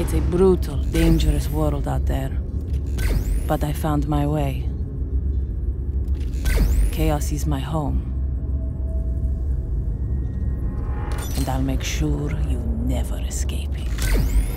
It's a brutal, dangerous world out there. But I found my way. Chaos is my home. And I'll make sure you never escape it.